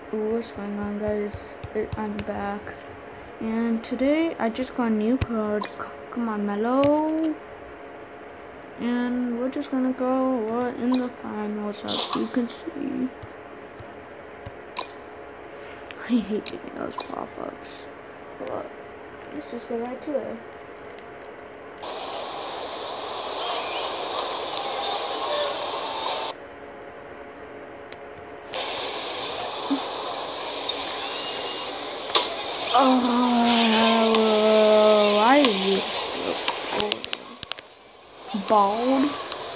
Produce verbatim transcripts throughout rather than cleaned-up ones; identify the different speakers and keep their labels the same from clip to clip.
Speaker 1: Ooh, what's going on, guys? I'm back, and today I just got a new card. Come on, Mellow, and we're just gonna go uh, in the finals, as you can see. I hate getting those pop-ups, but let's just get right to it. Oh, I bald,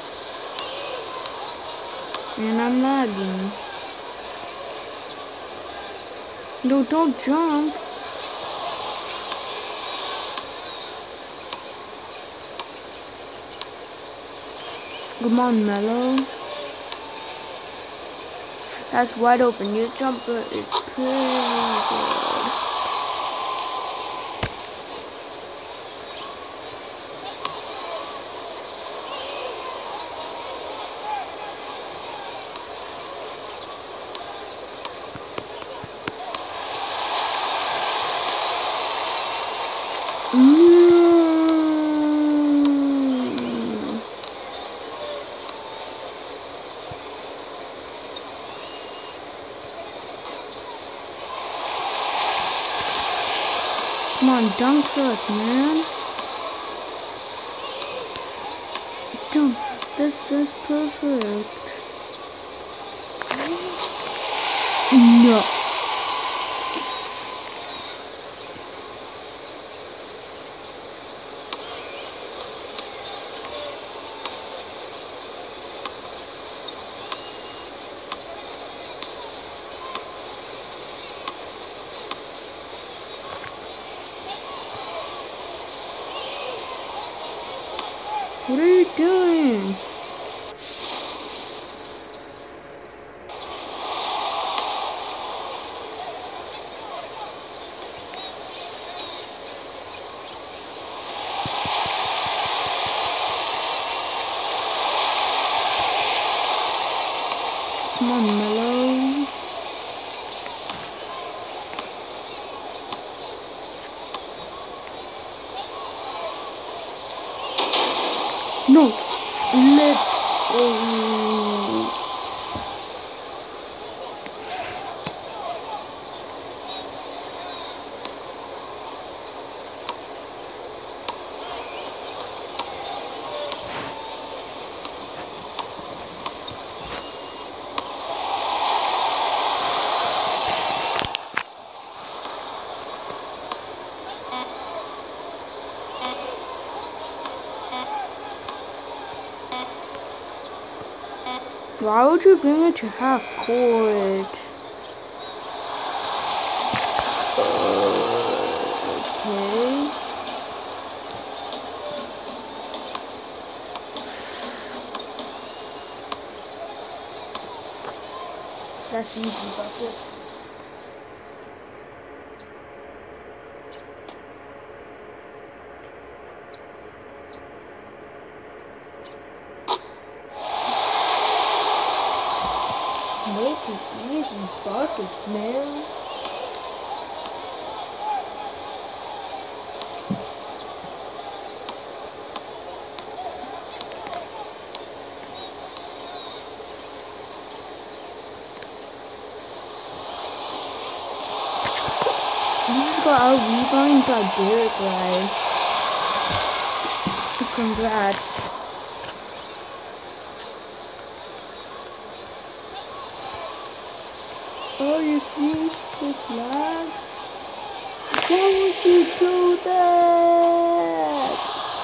Speaker 1: and I'm lagging. No, don't jump. Come on, Mellow. That's wide open. Your jumper is pretty good. Mm. Come on, dunk first, man. Dunk. That's that's perfect. No. What are you doing? Come on, Mellow. No, let's go. Why would you bring it to half court? Okay. That's easy buckets. Way too easy buckets, man. You just got out rebounding by Derek Ray. Congrats. Oh, you see the flag? Why would you do that?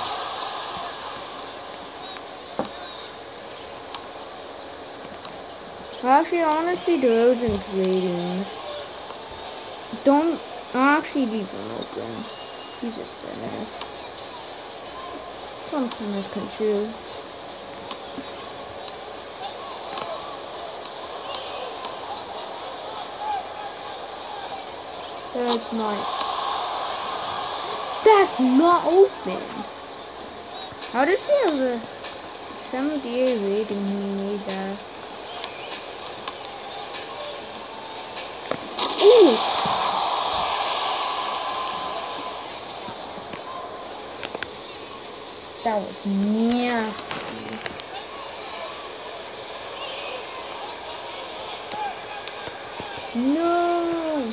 Speaker 1: Actually, I want to see DeRozan's ratings. Don't actually leave him open. He's a center. Some centers can shoot. That's not. That's not open. How does he have a seventy-eight rating when he made that? was nasty. No!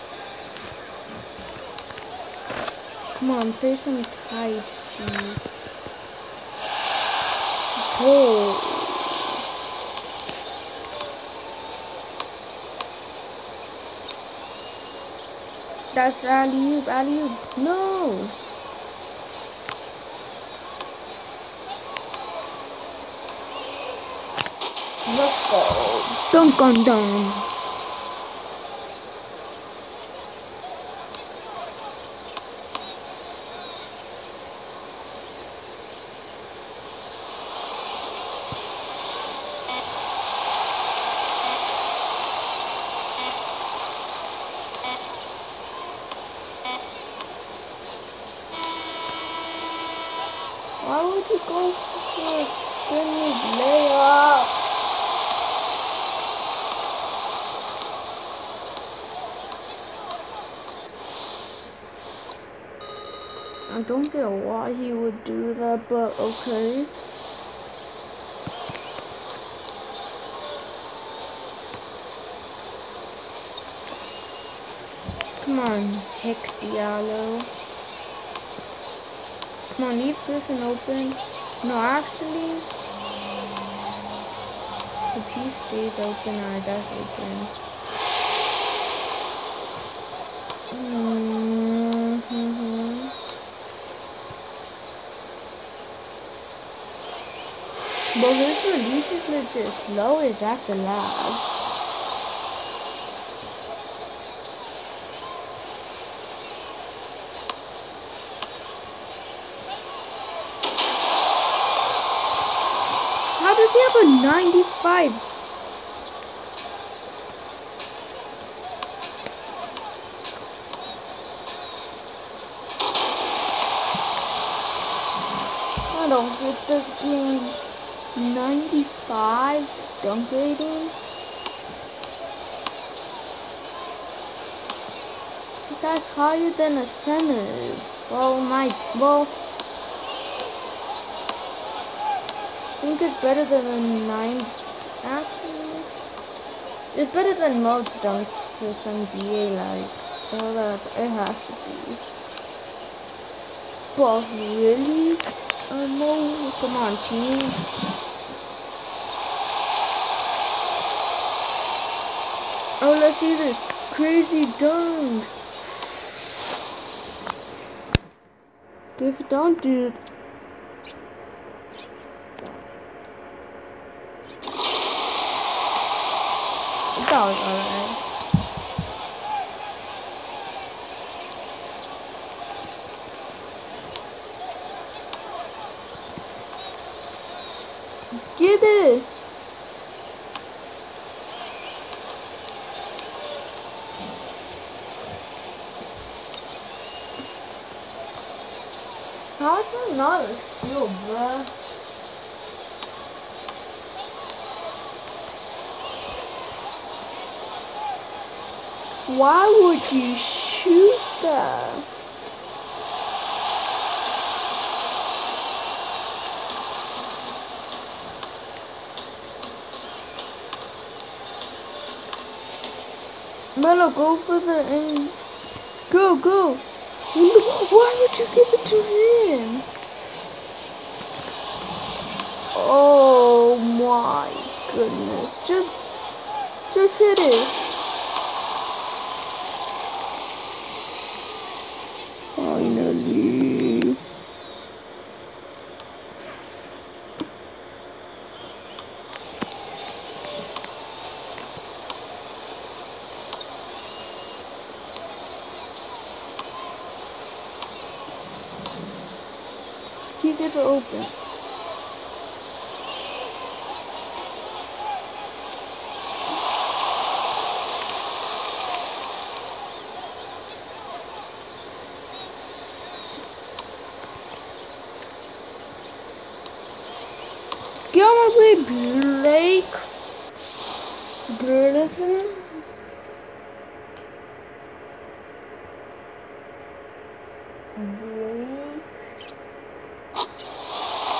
Speaker 1: Come on, play some tight, dude. Oh. That's alley-oop, alley-oop. No! Let's go. Dunk on dunk. Why would you go for a spinning layup? I don't get why he would do that, but okay. Come on, Heck Diallo. Come on, leave Griffin open. No, actually, if he stays open, or does open. Mm-hmm. But his release is legit slow. Is that the lag? How does he have a ninety-five? I don't get this game. ninety-five dunk rating? That's higher than a center's. Well, my, well, I think it's better than a nine, actually. It's better than most dunks for some D A, like, well, that it has to be. But really? Uh, no, come on, team. Oh, let's see this. Crazy dunks. If you don't do it. That was alright. Get it! How is that not a steal, bruh? Why would you shoot that? Melo, go for the end. Go, go. Why would you give it to him? Oh my goodness. Just, just hit it. Finally. Kickers are open. Get on my way, Blake Griffin. Blake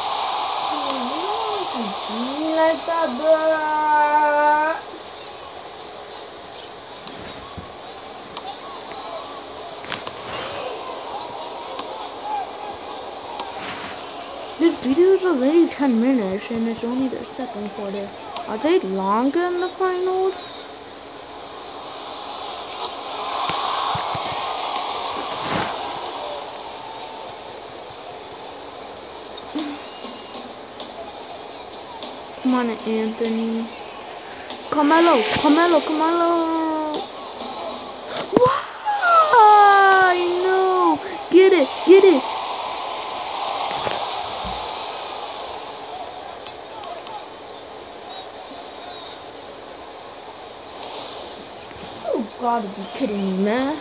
Speaker 1: This video is already ten minutes and it's only the second quarter. Are they longer in the finals? Come on, Anthony. Carmelo, Carmelo, Carmelo. Why? No. Get it, get it. You gotta be kidding me, man.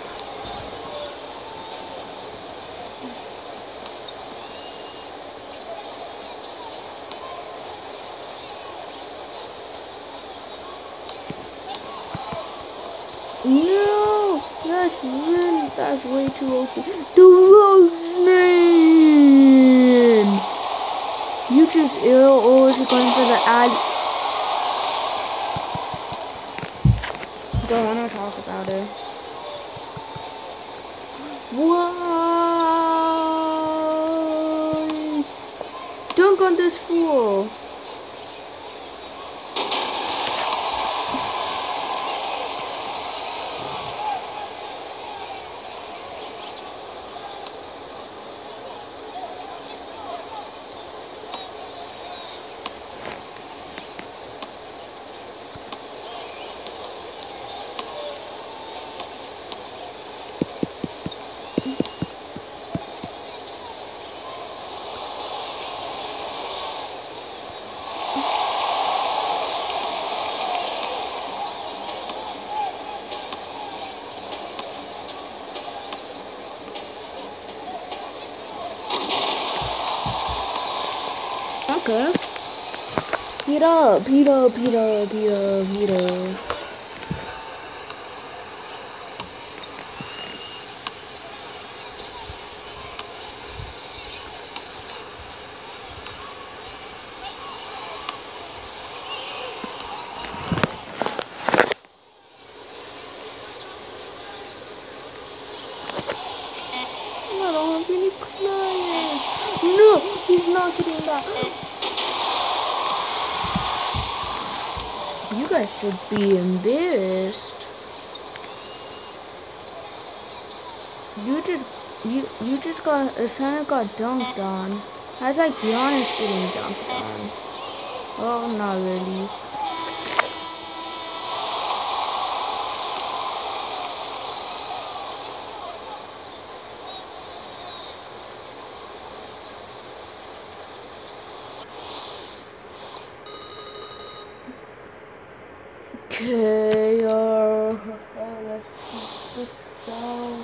Speaker 1: No, that's really, that's way too open. DeRozan! You just ill or is it going for the ad? Don't want to talk about it. Why? Dunk on this fool. Okay. Heat up, heat up, heat up, heat up, heat up. I don't have any players. No, he's not getting that. You guys should be embarrassed. You just, you, you just got, Asana got dunked on. That's like Giannis getting dunked on. Oh, not really. Okay, uh, let's keep this going.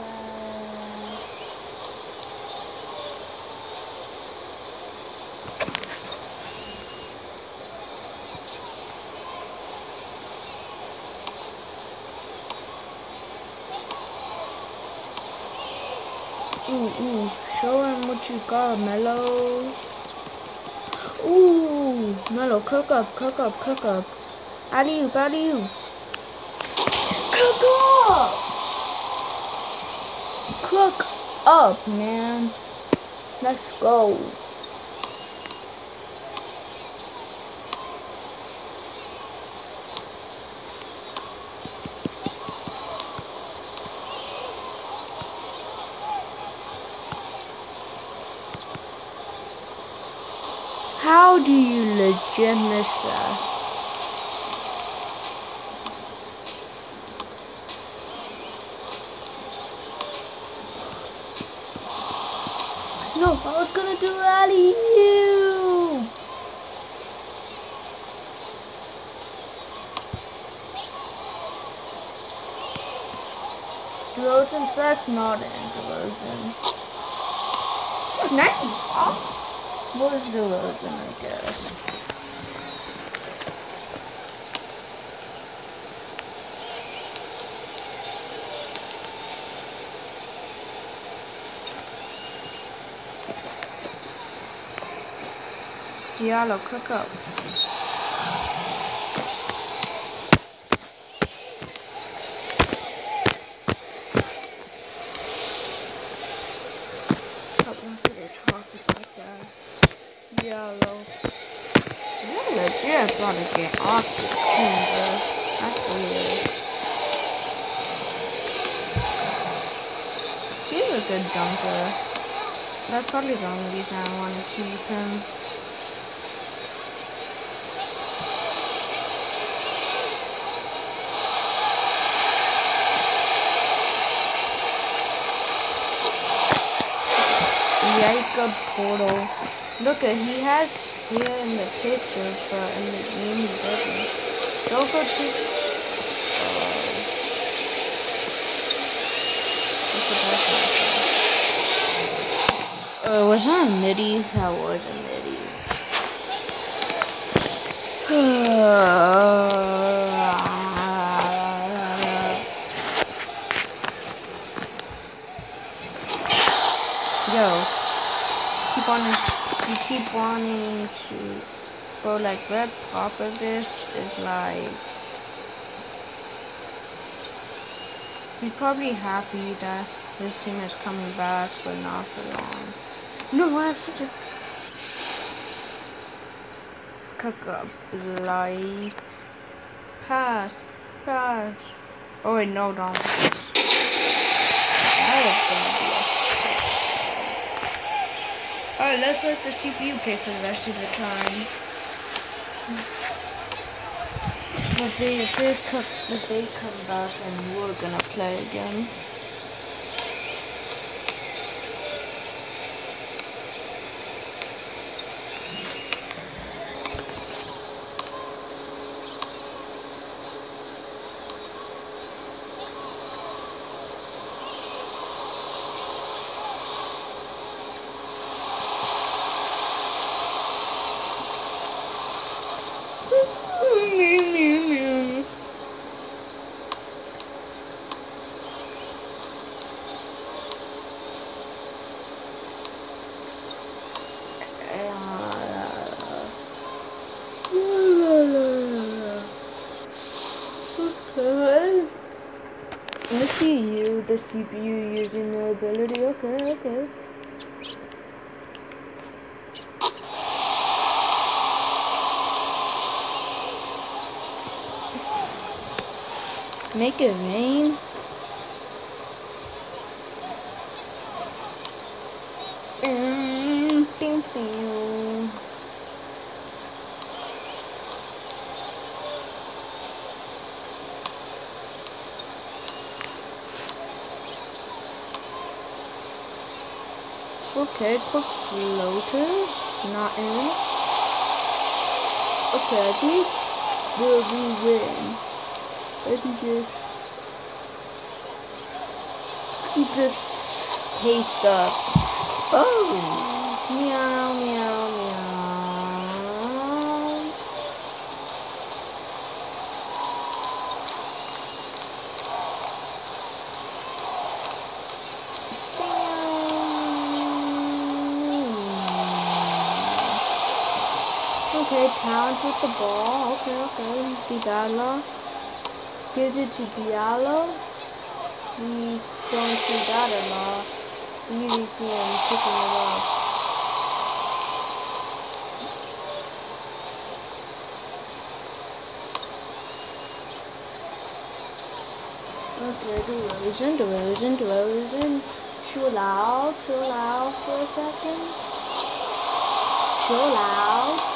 Speaker 1: Ooh, ooh, show him what you got, Melo. Ooh, Melo, cook up, cook up, cook up. Alley-oop, alley-oop. Cook up! Cook up, man. Let's go. How do you legit miss that? No, I was gonna do alley-oop. DeRozan, that's not in DeRozan. ninety. What is DeRozan, I guess. Diallo, cook up. off this team, bro. That's weird. He's a good dunker. That's probably the only reason I want to keep him. Jacob Portal. Look at he has here in the picture, but in the game he doesn't. Don't go too. Uh, was that a nitty? That was a nitty. Yo, keep on. You keep wanting to go like Red Popovich is like. He's probably happy that his team is coming back, but not for long. No, I have such a Kaka Blight. Pass, pass. Oh wait, no, don't. That was gonna be a. Alright, let's let the C P U play for the rest of the time. But they, if they come, if they come back, and we're gonna play again. I see you, the C P U using the ability. Okay, okay. Make it rain. Mm, ping, ping. Okay, quick floater, not in. Okay, I think we'll be win. I think just keep this paste up. Oh, meow, meow, meow. Okay, Towns with the ball. Okay, okay. Zidala gives it to Diallo. We don't see that a lot. We usually see him picking it up. Okay, DeRozan, DeRozan, DeRozan. Chill out, chill out for a second. Chill out.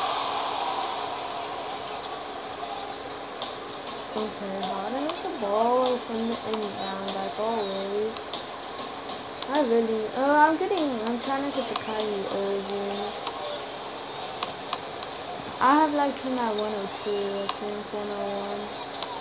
Speaker 1: Okay, Harden with the ball from the inbound, like always. I really, oh, I'm getting, I'm trying to get the Kyrie Irving. I have like him at one oh two, I think, one oh one.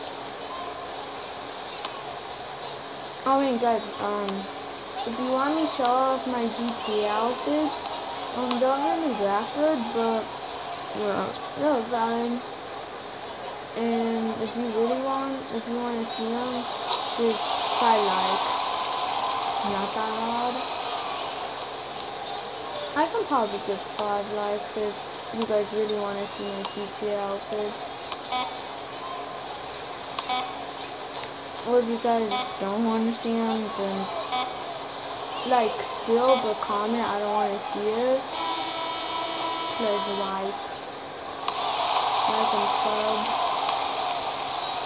Speaker 1: Oh, wait, guys, um, if you want me to show off my G T A outfits, um, they're not really that good, but, well, they're fine. And if you really want, if you want to see them, just five likes. Not that hard. I can probably give five likes if you guys really want to see my G T A outfits. Or if you guys don't want to see them, then like still, but comment I don't want to see it. Please like, like and sub.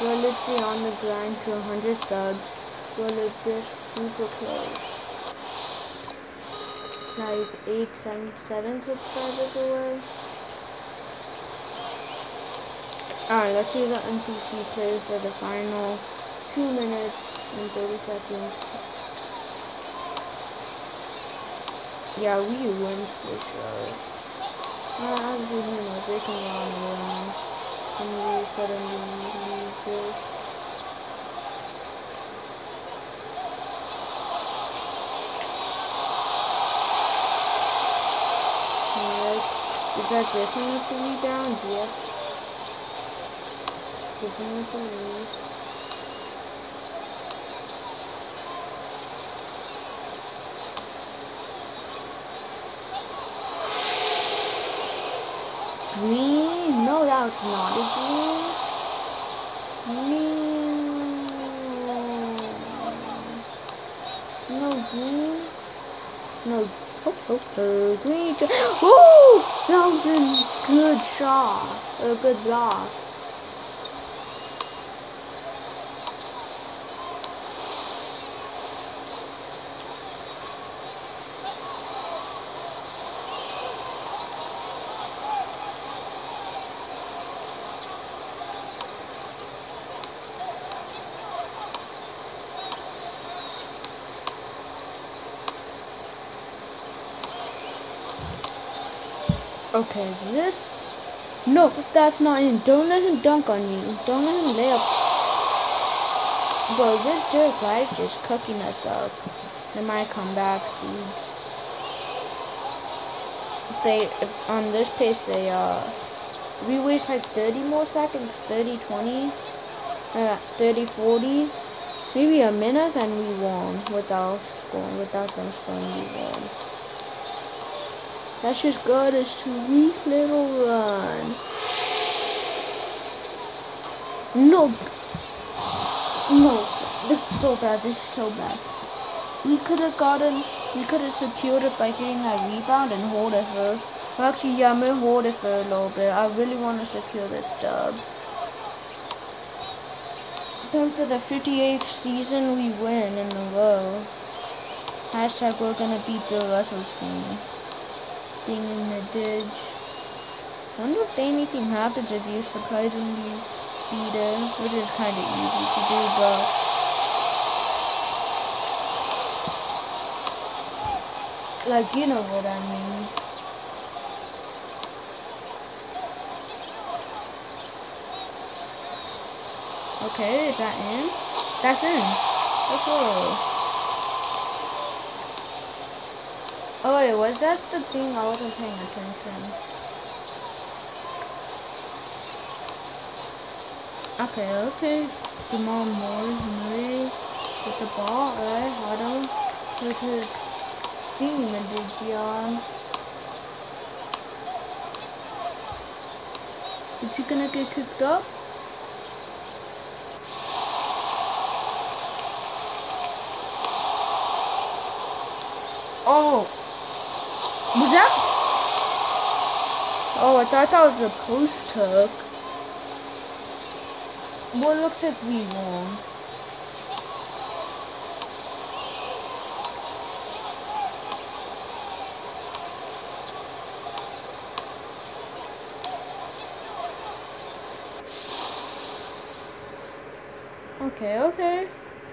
Speaker 1: We're literally on the grind to one hundred subs. We're just super close. Like eight, seven, seven subscribers away. Alright, let's see the N P C play for the final two minutes and thirty seconds. Yeah, we win for sure. Uh, I'll do who knows, they can run around. And we suddenly lose this. Alright, is that Griffin with the rebound? Yep. Griffin with the lead. Green? No, that was not a green. Green. No green. No. Oh, oh, oh, green. Oh, that was a good shot. A good block. Okay, this... No, that's not in. Don't let him dunk on you. Don't let him lay up. Bro, this Derek White is just cooking us up. They might come back, dudes. They, if on this pace, they, uh... we waste like thirty more seconds, thirty, twenty, uh, thirty, forty. Maybe a minute and we won without scoring, without them scoring, we won. That's just got us to weak little run. No. No. This is so bad. This is so bad. We could have gotten, we could have secured it by getting that rebound and hold it for, well, actually, yeah, I'm going to hold it for a little bit. I really want to secure this dub. Then for the fifty-eighth season, we win in a row. Hashtag we're going to beat Bill Russell's team. Thing in the ditch. I wonder if anything happens if you surprisingly beat it, which is kind of easy to do, but like, you know what I mean. Okay, is that in? That's in. That's all. Oh wait, was that the thing? I wasn't paying attention. Okay, okay. Jamal Murray with the ball, alright, hold on. With his thingamadigion. Is he gonna get kicked up? Oh! Was that? Oh, I thought that was a post hook. Well, it looks like we won. Okay, okay.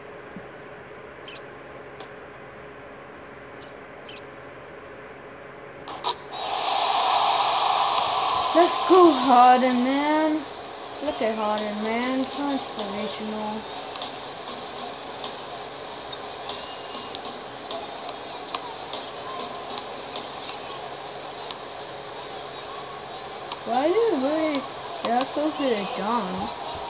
Speaker 1: Let's go, Harden, man. Look at Harden, man. So inspirational. Why did you really have to put it down?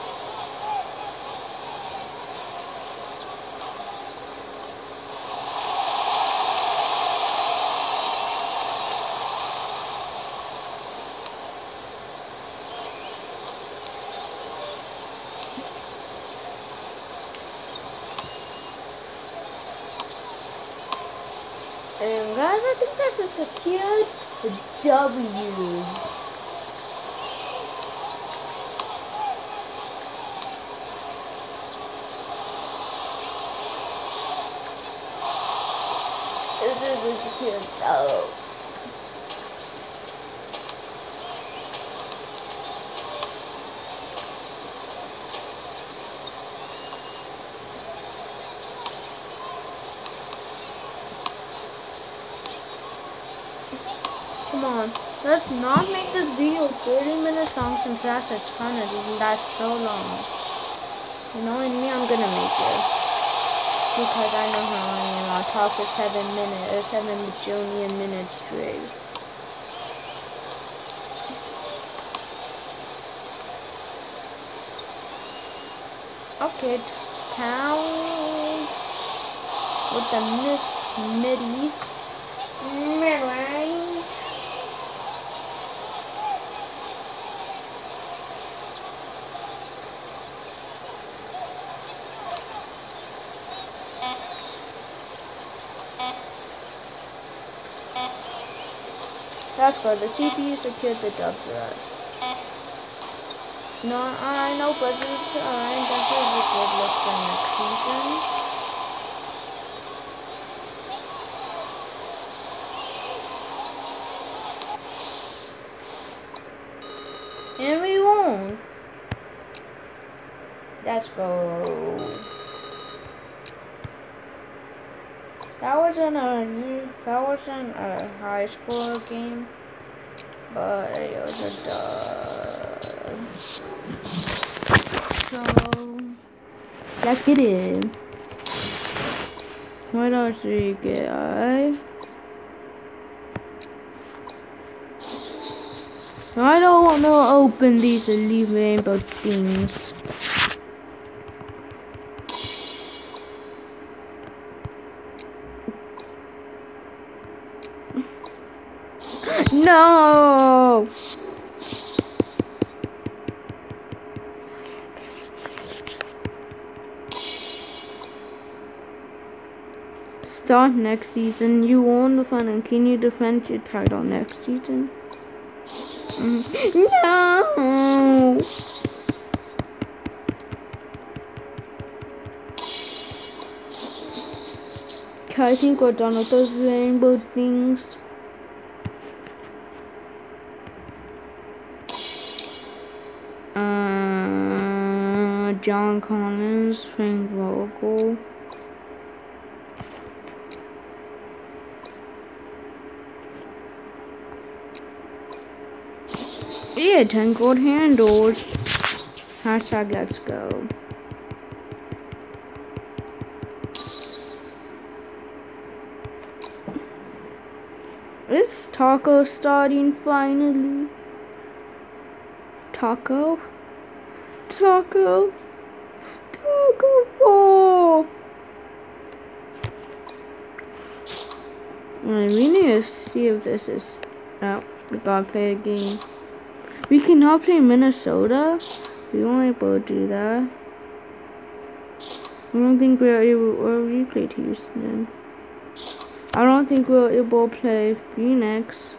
Speaker 1: And guys, I think that's a secured W. This is cute though. Come on, let's not make this video thirty minutes long since that's a ton of it. That's so long. You know, and me, I'm gonna make it. Because I know how I am. I'll talk for seven minutes, or seven bajillion minutes straight. Okay, towns with the Miss Midi. Mid-range. That's good. The C P U secured the dub for us. No, I know Buzzards are definitely a good look for next season. And we won. Let's go. That wasn't a that wasn't a high score game, but it was a dub. So let's get in. What else do we get? Alright. I don't want to open these elite rainbow things. No! Start next season. You won the fun and can you defend your title next season? Mm. No! Okay, I think we're done with those rainbow things. Uh, John Collins, Frank Vogel. Yeah, ten gold handles. Hashtag let's go. It's Taco starting finally. Taco? Taco? Taco Ball! I really need to see if this is... Oh, we gotta play a game. We cannot play Minnesota? We won't be able to do that. I don't think we're able... Or we played Houston. I don't think we're able to play Phoenix.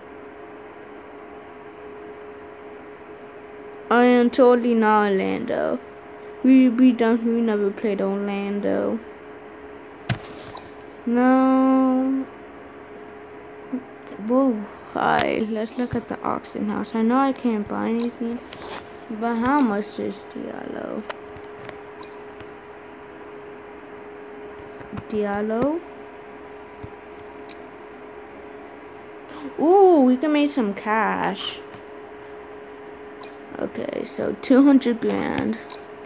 Speaker 1: I am totally not Orlando. We we don't we never played Orlando. No. Whoa. Hi. Let's look at the auction house. I know I can't buy anything, but how much is Diallo? Diallo. Ooh, we can make some cash. Okay, so two hundred grand.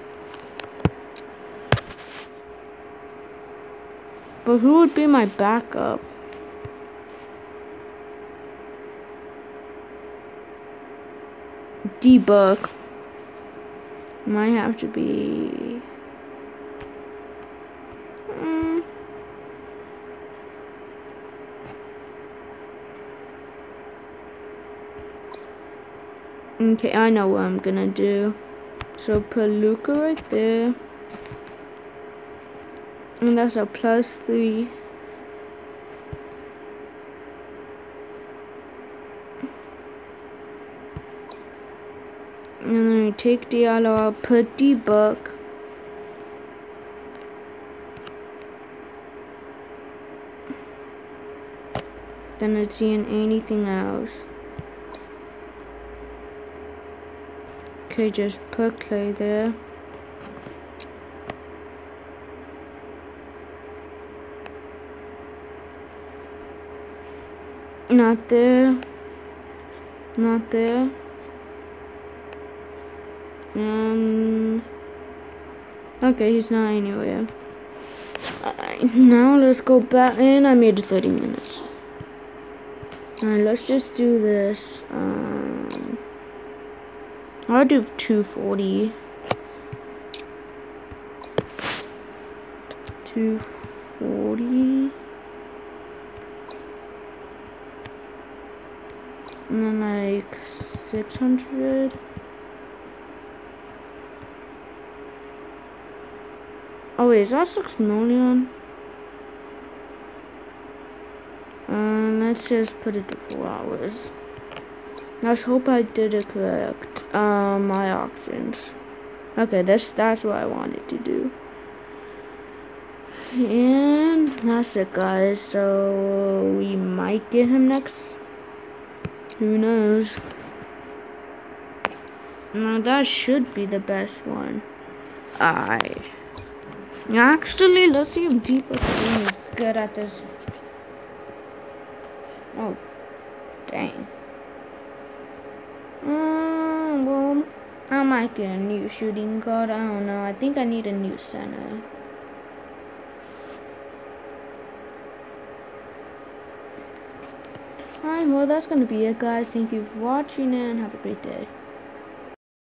Speaker 1: But who would be my backup? D-Book. Might have to be... Mm. Okay, I know what I'm gonna do. So put Luka right there. And that's a plus three. And then we take Diallo out, put D-Book. than it's seeing anything else. Okay, just put clay there. Not there. Not there. And okay, he's not anywhere. Alright, now let's go back in. I made thirty minutes. Alright, let's just do this. Um, I'll do two forty. two forty. And then like six hundred. Oh wait, is that six million? Um, let's just put it to four hours. Let's hope I did it correct. Um, my options. Okay, that's that's what I wanted to do. And that's it, guys. So we might get him next. Who knows? Now that should be the best one. Alright. Actually, let's see if Deepak is good at this. Oh, dang. Um, well, I might get a new shooting guard. I don't know. I think I need a new center. Alright, well, that's gonna be it, guys. Thank you for watching and have a great day.